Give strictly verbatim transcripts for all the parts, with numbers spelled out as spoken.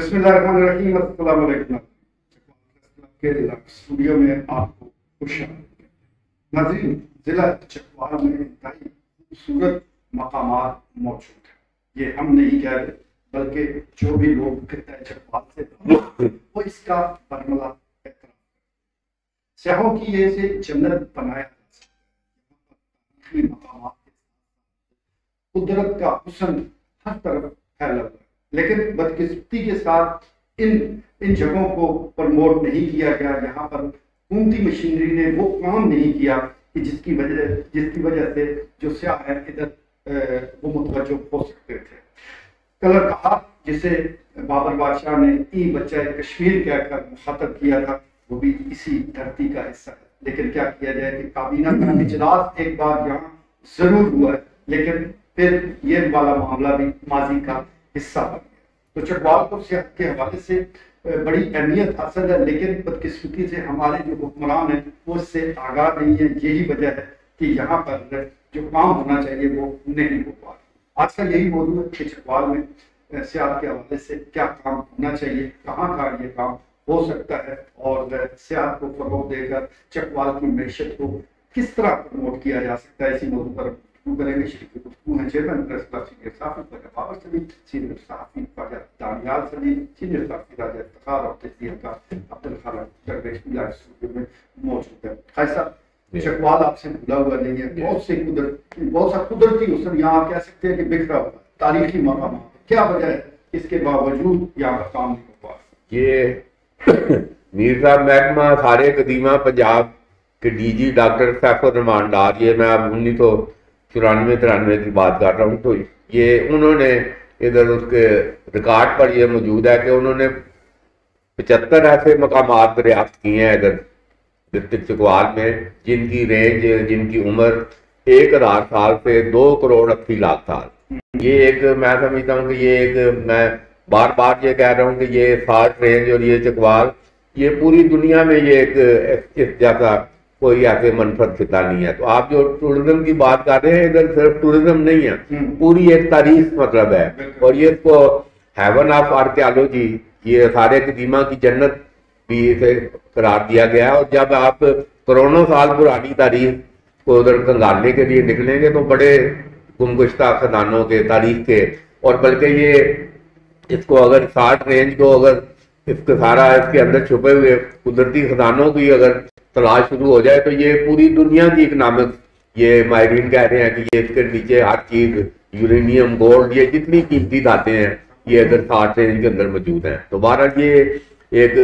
بسم اللہ الرحمن الرحیم، السلام علیکم کے اسٹوڈیو میں آپ کو خوش آمدید۔ ناظرین، ضلع چکوال میں انتہائی خوبصورت مقامات موجود ہیں۔ یہ ہم نہیں کہہ رہے بلکہ جو بھی لوگ خطہ چکوال سے وہ اس کا برملا احترام کرتے۔ سیاحوں کی یہ سے جنت بنایا جا سکتا ہے۔ مقامات کے قدرت کا حسن ہر طرف پھیلا ہوا ہے، لیکن بدقسمتی کے ساتھ ان ان جگہوں کو پروموٹ نہیں کیا گیا۔ یہاں پر حکومتی مشینری نے وہ کام نہیں کیا کہ جس کی وجہ جس کی وجہ سے جو سیاح ہیں ادھر وہ متوجہ ہو سکتے تھے۔ کلر کہا جسے بابر بادشاہ نے ای بچہ کشمیر کہہ کر مخاطب کیا تھا، وہ بھی اسی دھرتی کا حصہ ہے۔ لیکن کیا کیا جائے کہ کابینہ کا اجلاس ایک بار یہاں ضرور ہوا ہے، لیکن پھر یہ والا معاملہ بھی ماضی کا حصہ بن گیا۔ تو چکوال کو سیاحت کے حوالے سے بڑی اہمیت حاصل ہے، لیکن بدقسمتی سے ہمارے جو حکمران ہیں وہ اس سے آگاہ نہیں ہے۔ یہی وجہ ہے کہ یہاں پر جو کام ہونا چاہیے وہ نہیں ہو پا رہا۔ آج کا یہی موضوع ہے کہ چکوال میں سیاحت کے حوالے سے کیا کام ہونا چاہیے، کہاں کا یہ کام ہو سکتا ہے، اور سیاحت کو فروغ دے کر چکوال کی معیشت کو کس طرح پروموٹ کیا جا سکتا ہے۔ اسی موضوع پر کریں گے۔ شریف گفتگو ہیں چیئرمین پریس کلب سینئر صحافی خواجہ بابر سلیم، سینئر صحافی خواجہ دانیال سلیم، سینئر صحافی راجہ افتخار اور تجزیہ کا عبدالخالق درویش بھی آج اسٹوڈیو میں موجود ہے۔ خواجہ صاحب، چکوال آپ سے بھولا ہوا نہیں ہے، بہت سے قدرت بہت سا قدرتی حسن یہاں آپ کہہ سکتے ہیں کہ بکھرا ہوا ہے، تاریخی مقامات، کیا وجہ ہے اس کے باوجود یہاں پر کام نہیں ہو پا رہا؟ یہ میر صاحب محکمہ سارے قدیمہ پنجاب کے D G doctor Saif ur-Rahman Dar, یہ میں اب انیس سو چورانوے ترانوے کی بات کر رہا ہوں، تو یہ انہوں نے ادھر اس کے ریکارڈ پر یہ موجود ہے کہ انہوں نے پچہتر ایسے مقامات دریافت کیے ہیں ادھر ڈسٹرکٹ چکوال میں، جن کی رینج جن کی عمر ایک ہزار سال سے دو کروڑ اسی لاکھ سال۔ یہ ایک میں سمجھتا ہوں کہ یہ ایک میں بار بار یہ کہہ رہا ہوں کہ یہ سالٹ رینج اور یہ چکوال یہ پوری دنیا میں یہ ایک اس جیسا کوئی ایسے منفرد خطہ نہیں ہے۔ تو آپ جو ٹورزم کی بات کر رہے ہیں، ادھر صرف ٹورزم نہیں ہے، پوری ایک تاریخ مطلب ہے، اور یہ اس کو ہیون آف آرکیالوجی، یہ سارے قدیمہ کی جنت بھی اسے قرار دیا گیا ہے۔ اور جب آپ کروڑوں سال پرانی تاریخ کو ادھر کنگالنے کے لیے نکلیں گے تو بڑے گمگشتہ خزانوں کے تاریخ کے، اور بلکہ یہ اس کو اگر ساٹھ رینج کو اگر اس کے سارا اس کے اندر چھپے ہوئے قدرتی خزانوں کی اگر تلاش شروع ہو جائے تو یہ پوری دنیا کی اکنامکس، یہ ماہرین کہہ رہے ہیں کہ یہ اس کے نیچے ہر چیز یورینیم، گولڈ، یہ جتنی قیمتی دھاتیں ہیں یہ ادھر ساٹھ رینج کے اندر موجود ہیں۔ تو بہرحال یہ ایک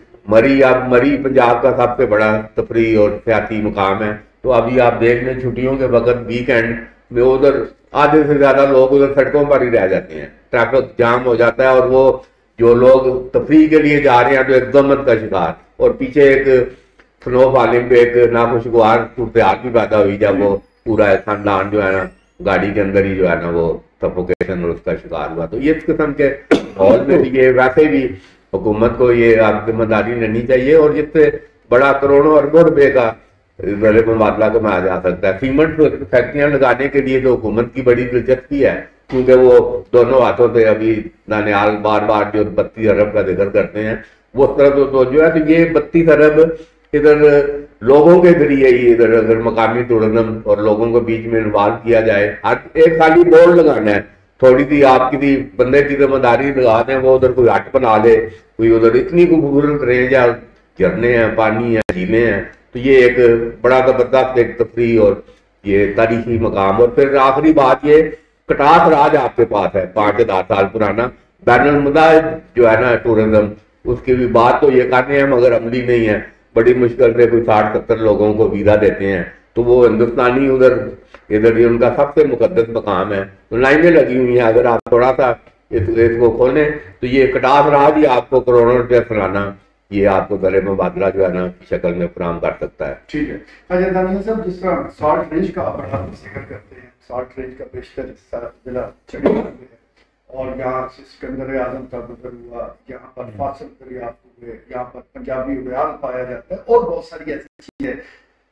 مری اب مری پنجاب کا سب سے بڑا تفریح اور سیاحتی مقام ہے۔ تو ابھی آپ دیکھ لیں چھٹیوں کے وقت ویکینڈ میں ادھر آدھے سے زیادہ لوگ ادھر سڑکوں پر ہی رہ جاتے ہیں، ٹریفک جام ہو جاتا ہے، اور وہ جو لوگ تفریح کے لیے جا رہے ہیں تو ایک ضمت کا شکار، اور پیچھے ایک سنو فالنگ پہ ایک ناخوشگوار صورتحال بھی پیدا ہوئی جب وہ پورا خاندان جو ہے نا گاڑی کے اندر ہی جو ہے نا وہ سفوکیشن اور اس کا شکار ہوا۔ تو یہ اس قسم کے ماحول میں بھی یہ ویسے بھی حکومت کو یہ آپ ذمہ داری لینی چاہیے، اور جس سے بڑا کروڑوں اربوں روپے کا ضرب مبادلہ کمایا جا سکتا ہے۔ سیمنٹ فیکٹریاں لگانے کے لیے جو حکومت کی بڑی دلچسپی ہے، کیونکہ وہ دونوں ہاتھوں سے ابھی دانیال بار بار جو بتیس ارب کا ذکر کرتے ہیں وہ اس طرح تو جو ہے، تو یہ بتیس ارب ادھر لوگوں کے ذریعے ہی ادھر اگر مقامی ٹورزم اور لوگوں کو بیچ میں انوالو کیا جائے، ایک خالی بورڈ لگانا ہے، تھوڑی سی آپ کسی بندے کی ذمہ داری لگا دیں، وہ ادھر کوئی ہٹ بنا لے، کوئی ادھر اتنی خوبصورت رینج ہے، جھرنے ہیں، پانی ہے، جھیلیں ہیں، تو یہ ایک بڑا زبردست ایک تفریح اور یہ تاریخی مقام۔ اور پھر آخری بات یہ کٹاس راج آپ کے پاس ہے، پانچ ہزار سال پرانا بین المضاج جو ہے نا ٹورزم، اس کی بھی بات تو یہ کرنے ہیں مگر عملی نہیں ہے۔ بڑی مشکل سے کوئی ساٹھ ستر لوگوں کو ویزا دیتے ہیں، تو وہ ہندوستانی ادھر ادھر ان کا سب سے مقدس مقام ہے، تو لائنیں لگی ہوئی ہیں۔ اگر آپ تھوڑا سا اس اس کو کھولیں تو یہ کٹاس راج ہی آپ کو کروڑوں روپے سالانہ یہ آپ کو ضرب مبادلہ جو ہے نا شکل میں فراہم کر سکتا ہے۔ ٹھیک ہے خواجہ دانیال صاحب، جس طرح سالٹ رینج کا بڑا ذکر کرتے ہیں، سالٹ رینج کا بیشتر حصہ ضلع چکوال میں ہے، اور یہاں سے سکندر اعظم کا گزر ہوا، یہاں پر فاصل دریافت ہوئے، یہاں پر پنجابی ریال پایا جاتا ہے، اور بہت ساری ایسی چیزیں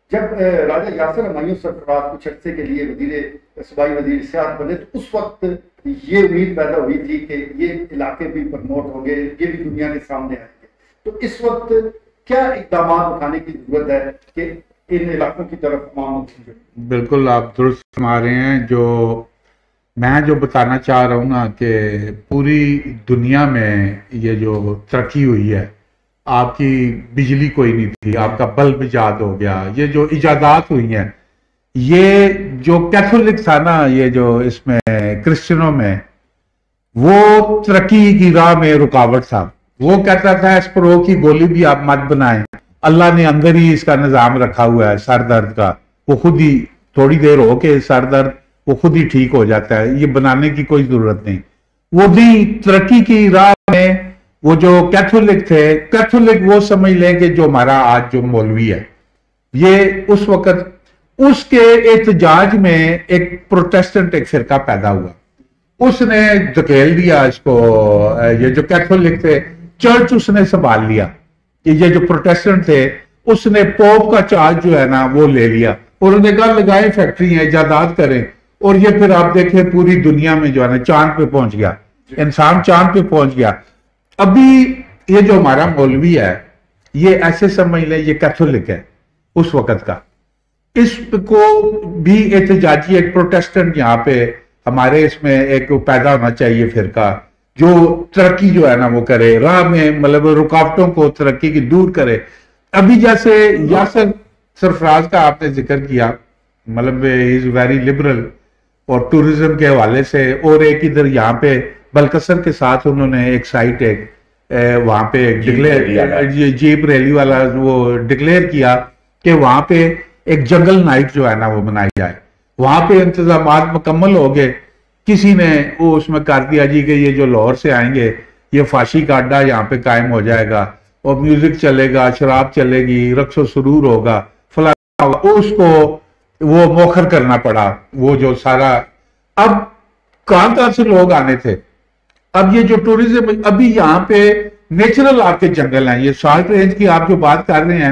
جب راجہ یاسر ہمایوں سرفراز کچھ عرصے کے لیے وزیر صوبائی وزیر سیاحت بنے تو اس وقت یہ امید پیدا ہوئی تھی کہ یہ علاقے بھی پرموٹ ہوں گے، یہ بھی دنیا کے سامنے آئیں گے. تو اس وقت کیا اقدامات اٹھانے کی ضرورت ہے کہ ان علاقوں کی طرف عوام؟ بالکل آپ درست فرما رہے ہیں. جو میں جو بتانا چاہ رہا ہوں نا کہ پوری دنیا میں یہ جو ترقی ہوئی ہے، آپ کی بجلی کوئی نہیں تھی، آپ کا بلب ایجاد ہو گیا، یہ جو ایجادات ہوئی ہیں، یہ جو کیتھولک تھا نا، یہ جو اس میں کرسچنوں میں، وہ ترقی کی راہ میں رکاوٹ تھا. وہ کہتا تھا اسپرو کی گولی بھی آپ مت بنائیں، اللہ نے اندر ہی اس کا نظام رکھا ہوا ہے سر درد کا، وہ خود ہی تھوڑی دیر ہو کے سر درد وہ خود ہی ٹھیک ہو جاتا ہے، یہ بنانے کی کوئی ضرورت نہیں. وہ نہیں، ترقی کی راہ میں وہ جو کیتھولک تھے، کیتھولک وہ سمجھ لیں کہ جو ہمارا آج جو مولوی ہے، یہ اس وقت اس کے احتجاج میں ایک پروٹیسٹنٹ ایک فرقہ پیدا ہوا، اس نے دھکیل دیا اس کو، یہ جو کیتھولک تھے چرچ اس نے سنبھال لیا، کہ یہ جو پروٹیسٹنٹ تھے اس نے پوپ کا چارج جو ہے نا وہ لے لیا، اور انہوں نے کہا لگائیں فیکٹری ہیں، ایجادات کریں، اور یہ پھر آپ دیکھیں پوری دنیا میں جو ہے نا چاند پہ پہنچ گیا، انسان چاند پہ پہنچ گیا. ابھی یہ جو ہمارا مولوی ہے یہ ایسے سمجھ لیں یہ کیتھولک ہے اس وقت کا، اس کو بھی احتجاجی ایک پروٹیسٹنٹ یہاں پہ ہمارے اس میں ایک پیدا ہونا چاہیے فرقہ جو ترقی جو ہے نا وہ کرے، راہ میں مطلب رکاوٹوں کو ترقی کی دور کرے. ابھی جیسے یاسر سرفراز کا آپ نے ذکر کیا، مطلب از ویری لبرل اور ٹورزم کے حوالے سے، اور ایک ادھر یہاں پہ بلکسر کے ساتھ انہوں نے ایک سائٹ ایک وہاں پہ ڈکلیئر جیپ ریلی والا وہ ڈکلیئر کیا کہ وہاں پہ ایک جنگل نائٹ جو ہے نا وہ منائی جائے. وہاں پہ انتظامات مکمل ہو گئے، کسی نے وہ اس میں کر دیا جی کہ یہ جو لاہور سے آئیں گے یہ فاشی کا اڈا یہاں پہ قائم ہو جائے گا، اور میوزک چلے گا، شراب چلے گی، رقص و سرور ہوگا، فلاں اس کو وہ موخر کرنا پڑا. وہ جو سارا اب کہاں کہاں سے لوگ آنے تھے. اب یہ جو ٹورزم ابھی یہاں پہ نیچرل آپ کے جنگل ہیں، یہ سالٹ رینج کی آپ جو بات کر رہے ہیں،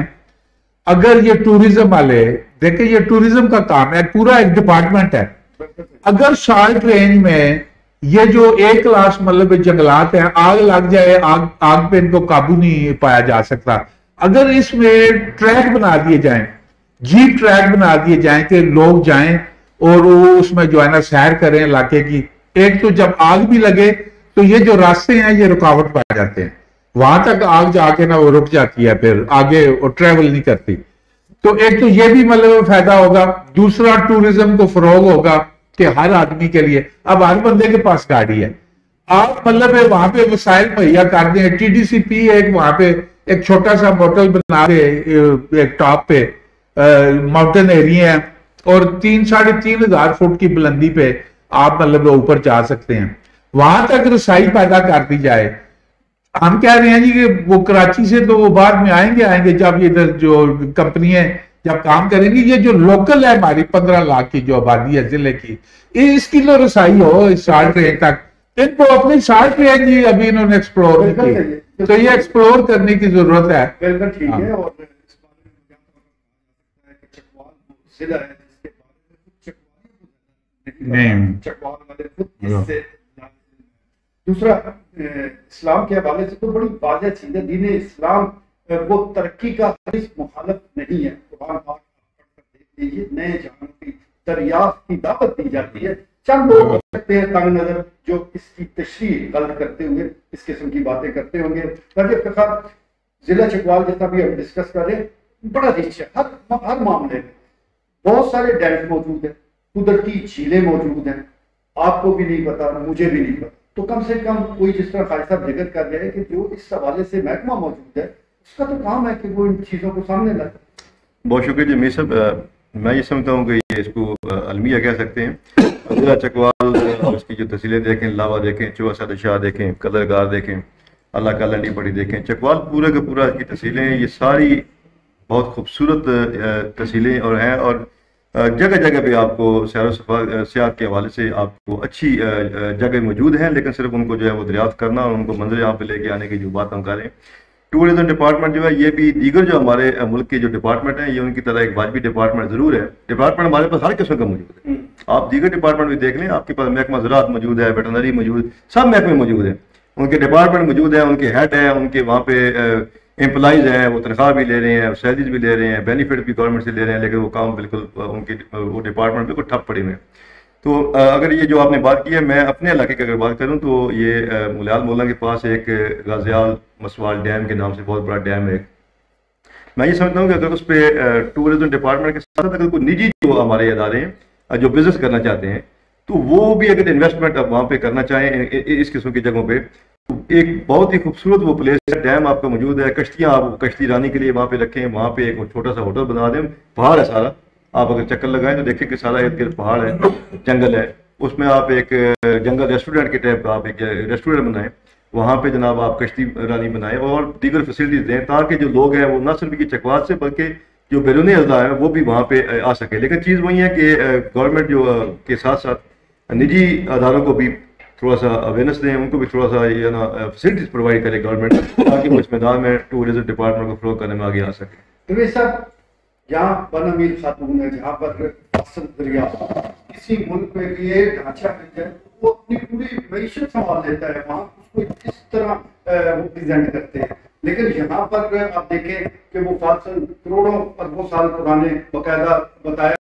اگر یہ ٹورزم والے دیکھیں، یہ ٹورزم کا کام ہے، پورا ایک ڈپارٹمنٹ ہے. اگر سالٹ رینج میں یہ جو ایک کلاس مطلب جنگلات ہیں، آگ لگ جائے، آگ آگ پہ ان کو قابو نہیں پایا جا سکتا. اگر اس میں ٹریک بنا دیے جائیں، جیپ ٹریک بنا دیے جائیں کہ لوگ جائیں اور وہ اس میں جو ہے نا سیر کریں علاقے کی، ایک تو جب آگ بھی لگے تو یہ جو راستے ہیں یہ رکاوٹ پا جاتے ہیں، وہاں تک آگ جا کے نا وہ رک جاتی ہے، پھر آگے وہ ٹریول نہیں کرتی. تو ایک تو یہ بھی مطلب فائدہ ہوگا، دوسرا ٹورزم کو فروغ ہوگا کہ ہر آدمی کے لیے اب ہر بندے کے پاس گاڑی ہے، آپ مطلب وہاں پہ وسائل مہیا کر دیں. ٹی ڈی سی پی ایک وہاں پہ ایک چھوٹا سا موٹل بنا دے ایک ٹاپ پہ، ماؤنٹین ایریا ہے، اور تین ساڑھے تین ہزار فٹ کی بلندی پہ آپ مطلب اوپر جا سکتے ہیں، وہاں تک رسائی پیدا کر دی جائے. ہم کہہ رہے ہیں جی کہ وہ کراچی سے تو وہ بعد میں آئیں گے آئیں گے جب ادھر جو کمپنیاں جب کام کریں گی. یہ جو لوکل ہے ہماری پندرہ لاکھ کی جو آبادی ہے ضلع کی، اس کی تو رسائی ہو اس سالٹ رینج تک. ان کو اپنی سالٹ رینج ہی ابھی انہوں نے ایکسپلور نہیں کی، تو یہ ایکسپلور کرنے کی ضرورت ہے. بالکل ٹھیک ہے. اور اس بارے میں چکوال ضلع ہے جس کے بارے میں چکوال والے خود اس سے. دوسرا اسلام کے حوالے سے تو بڑی واضح چیز ہے، دین اسلام وہ ترقی کا مخالف نہیں ہے. قرآن پاک دیکھ لیجیے، نئے جہان کی دریافت کی دعوت دی جاتی ہے. چند لوگ ہو سکتے ہیں تنگ نظر جو اس کی تشریح غلط کرتے ہوئے اس قسم کی باتیں کرتے ہوں گے. راجہ افتخار، ضلع چکوال جیسا بھی ہم ڈسکس کر رہے ہیں، بڑا رچ ہے ہر ہر معاملے میں. بہت سارے ڈیمز موجود ہیں، قدرتی جھیلیں موجود ہیں، آپ کو بھی نہیں پتا، مجھے بھی نہیں پتا. تو کم سے کم کوئی جس طرح خالد صاحب ذکر کر رہے ہیں کہ جو اس حوالے سے محکمہ موجود ہے اس کا تو کام ہے کہ وہ ان چیزوں کو سامنے لائے. بہت شکریہ جی میر صاحب. میں یہ سمجھتا ہوں کہ یہ اس کو المیہ کہہ سکتے ہیں. ضلع چکوال اس کی جو تحصیلیں دیکھیں، لاوا دیکھیں، چوسا شاہ دیکھیں، قدرگار دیکھیں، اللہ کا لنڈی پڑی دیکھیں، چکوال پورے کے پورا کی تحصیلیں یہ ساری بہت خوبصورت تحصیلیں اور ہیں، اور جگہ جگہ پہ آپ کو سیر و سیاحت کے حوالے سے آپ کو اچھی جگہ موجود ہیں، لیکن صرف ان کو جو ہے وہ دریافت کرنا اور ان کو منظر یہاں پہ لے کے آنے کی جو بات ہم کریں ٹورزم ڈپارٹمنٹ جو ہے یہ بھی دیگر جو ہمارے ملک کے جو ڈپارٹمنٹ ہیں یہ ان کی طرح ایک واجبی ڈپارٹمنٹ ضرور ہے. ڈپارٹمنٹ ہمارے پاس ہر قسم کا موجود ہے. آپ دیگر ڈپارٹمنٹ بھی دیکھ لیں, آپ کے پاس محکمہ زراعت موجود ہے, ویٹرنری موجود, سب محکمے موجود ہیں, ان کے ڈپارٹمنٹ موجود ہیں, ان کے ہیڈ ہیں, ان کے وہاں پہ امپلائیز ہیں, وہ تنخواہ بھی لے رہے ہیں, سیلریز بھی لے رہے ہیں, بینیفٹ بھی گورنمنٹ سے لے رہے ہیں, لیکن وہ کام بالکل ان کے وہ ڈپارٹمنٹ بالکل ٹھپ پڑے ہوئے ہیں. تو اگر یہ جو آپ نے بات کی ہے, میں اپنے علاقے کی اگر بات کروں تو یہ ملیال مولا کے پاس ایک غازیال مسوال ڈیم کے نام سے بہت بڑا ڈیم ہے. میں یہ سمجھتا ہوں کہ اگر اس پہ ٹورزم ڈپارٹمنٹ کے ساتھ اگر کوئی نجی جو ہمارے ادارے ہیں جو بزنس کرنا چاہتے ہیں تو وہ بھی اگر انویسٹمنٹ وہاں پہ کرنا چاہیں اس قسم کی جگہوں پہ, تو ایک بہت ہی خوبصورت وہ پلیس ہے, ڈیم آپ کا موجود ہے, کشتیاں آپ کشتی رانی کے لیے وہاں پہ رکھیں, وہاں پہ ایک چھوٹا سا ہوٹل بنا دیں, پہاڑ ہے سارا, آپ اگر چکر لگائیں تو دیکھیں کہ سارا ارد گرد پہاڑ ہے, جنگل ہے, اس میں آپ ایک جنگل ریسٹورینٹ کے ٹائپ کا آپ ایک ریسٹورینٹ بنائیں, وہاں پہ جناب آپ کشتی رانی بنائیں اور دیگر فیسلٹیز دیں تاکہ جو لوگ ہیں وہ نہ صرف کی چکوات سے بلکہ جو بیرونی اضلاع ہیں وہ بھی وہاں پہ آ سکے. لیکن چیز وہی ہے کہ گورنمنٹ جو کے ساتھ ساتھ نجی اداروں کو بھی تھوڑا سا اویئرنیس دیں, ان کو بھی تھوڑا سا یہ نا فیسلٹیز پرووائڈ کرے گورنمنٹ تاکہ وہ اس میدان میں ٹورزم ڈپارٹمنٹ کو فروغ کرنے میں آگے آ سکے. تو صاحب جہاں بن امیر خاتون ہے, جہاں پر فصل دریا کسی ملک میں بھی یہ ڈھانچہ مل جائے وہ اپنی پوری معیشت سنبھال لیتا ہے, وہاں اس کو کس طرح وہ پریزنٹ کرتے ہیں. لیکن یہاں پر آپ دیکھیں کہ وہ فاصل کروڑوں اربوں سال پرانے باقاعدہ بتایا